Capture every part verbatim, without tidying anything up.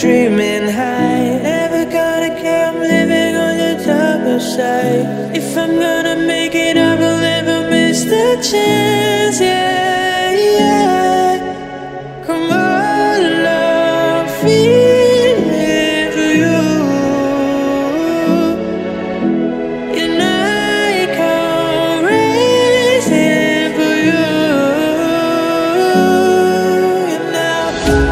dreaming high. Never gonna care, I'm living on the top side. If I'm gonna make it, I will never miss the chance. Yeah, yeah. Come on, I'm feeling for you. And I come racing for you. And now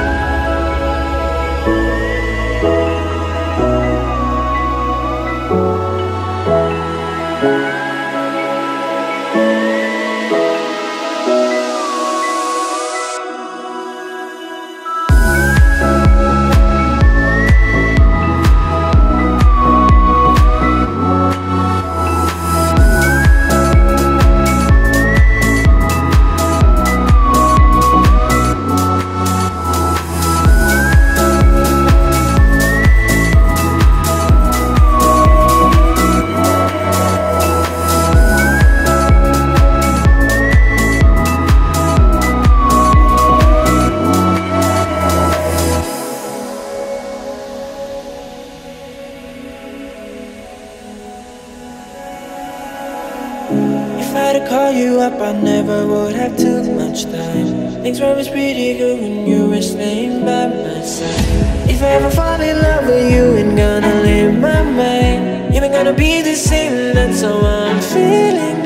if I had to call you up, I never would have too much time. Things were always pretty good when you were staying by my side. If I ever fall in love with you, ain't gonna leave my mind. You ain't gonna be the same, that's how I'm feeling